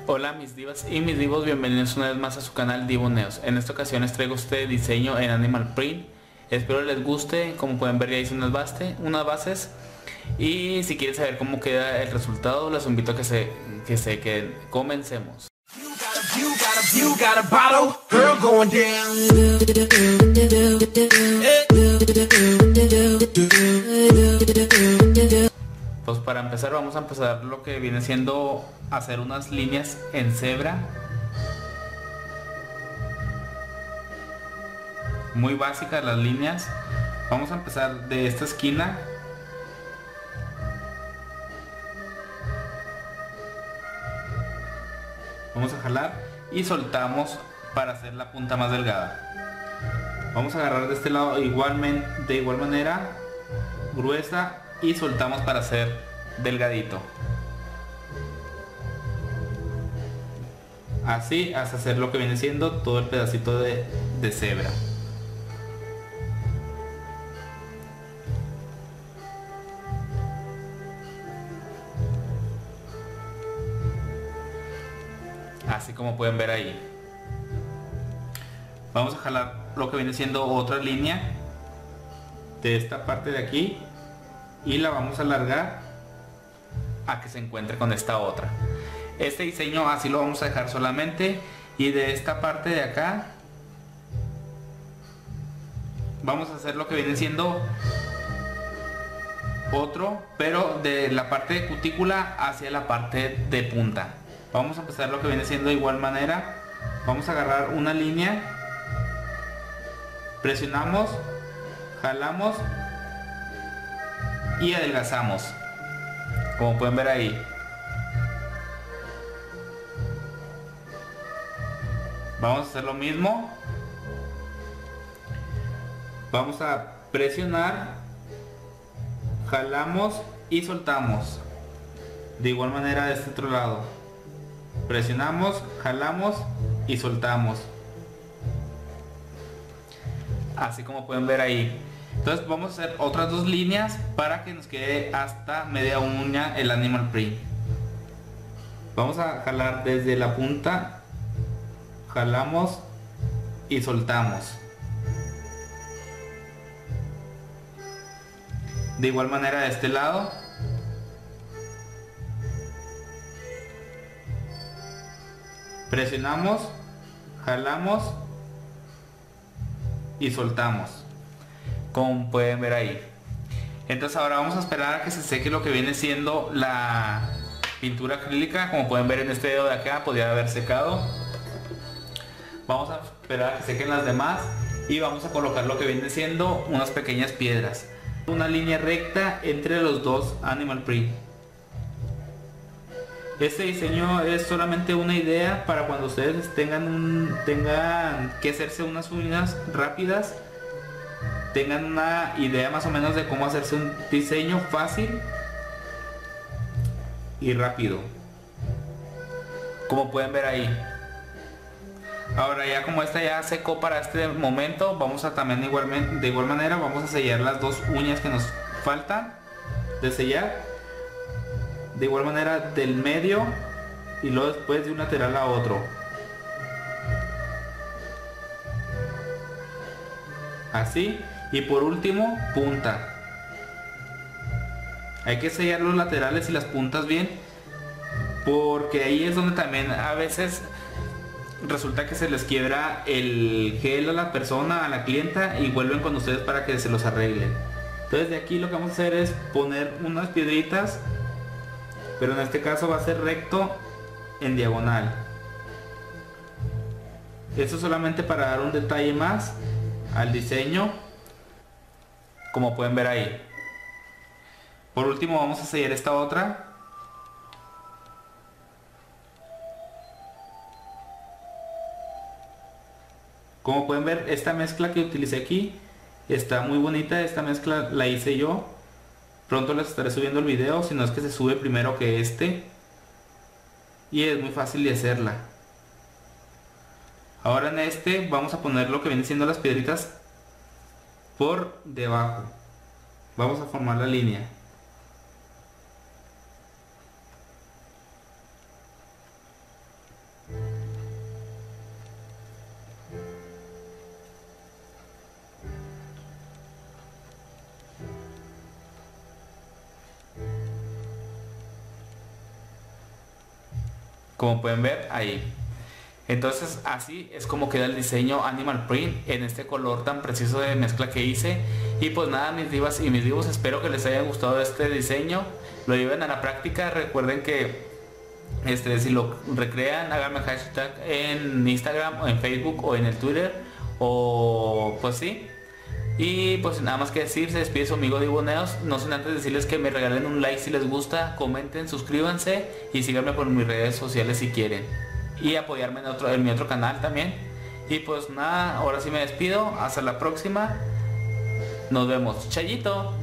Hola mis divas y mis divos, bienvenidos una vez más a su canal Divoneos. En esta ocasión les traigo este diseño en Animal Print. Espero les guste. Como pueden ver ya hice unas bases. Y si quieren saber cómo queda el resultado, los invito a que se queden. Comencemos. You got a bottle, girl going down. Pues para empezar vamos a empezar lo que viene siendo hacer unas líneas en cebra. Muy básicas las líneas. Vamos a empezar de esta esquina. Vamos a jalar y soltamos para hacer la punta más delgada. Vamos a agarrar de este lado igualmente, de igual manera, gruesa, y soltamos para hacer delgadito. Así hasta hacer lo que viene siendo todo el pedacito de cebra. Así como pueden ver ahí. Vamos a jalar lo que viene siendo otra línea de esta parte de aquí y la vamos a alargar a que se encuentre con esta otra. Este diseño así lo vamos a dejar solamente, y de esta parte de acá vamos a hacer lo que viene siendo otro, pero de la parte de cutícula hacia la parte de punta. Vamos a empezar lo que viene siendo de igual manera. Vamos a agarrar una línea, presionamos, jalamos y adelgazamos, como pueden ver ahí. Vamos a hacer lo mismo. Vamos a presionar, jalamos y soltamos. De igual manera de este otro lado. Presionamos, jalamos y soltamos. Así como pueden ver ahí. Entonces vamos a hacer otras dos líneas para que nos quede hasta media uña el Animal Print. Vamos a jalar desde la punta, jalamos y soltamos. De igual manera de este lado. Presionamos, jalamos y soltamos, como pueden ver ahí. Entonces ahora vamos a esperar a que se seque lo que viene siendo la pintura acrílica. Como pueden ver en este dedo de acá, podría haber secado. Vamos a esperar a que sequen las demás y vamos a colocar lo que viene siendo unas pequeñas piedras, una línea recta entre los dos Animal Print. Este diseño es solamente una idea para cuando ustedes tengan que hacerse unas uñas rápidas, tengan una idea más o menos de cómo hacerse un diseño fácil y rápido, como pueden ver ahí. Ahora ya como esta ya secó para este momento, vamos a también de igual manera vamos a sellar las dos uñas que nos faltan de sellar. De igual manera del medio y luego después de un lateral a otro. Así. Y por último, punta. Hay que sellar los laterales y las puntas bien, porque ahí es donde también a veces resulta que se les quiebra el gel a la persona, a la clienta, y vuelven con ustedes para que se los arreglen. Entonces de aquí lo que vamos a hacer es poner unas piedritas, pero en este caso va a ser recto en diagonal. Esto solamente para dar un detalle más al diseño, como pueden ver ahí. Por último vamos a sellar esta otra. Como pueden ver, esta mezcla que utilicé aquí está muy bonita. Esta mezcla la hice yo. Pronto les estaré subiendo el video, si no es que se sube primero que este. Y es muy fácil de hacerla. Ahora en este vamos a poner lo que vienen siendo las piedritas por debajo. Vamos a formar la línea. como pueden ver ahí. Entonces así es como queda el diseño Animal Print en este color tan preciso de mezcla que hice. Y pues nada, mis divas y mis divos, espero que les haya gustado este diseño, lo lleven a la práctica. Recuerden que si lo recrean, háganme hashtag en Instagram o en Facebook o en el Twitter, o pues sí. Y pues nada más que decir, se despide su amigo Divo Neos, no sin antes decirles que me regalen un like si les gusta, comenten, suscríbanse y síganme por mis redes sociales si quieren, y apoyarme en mi otro canal también. Y pues nada, ahora sí me despido, hasta la próxima, nos vemos, chayito.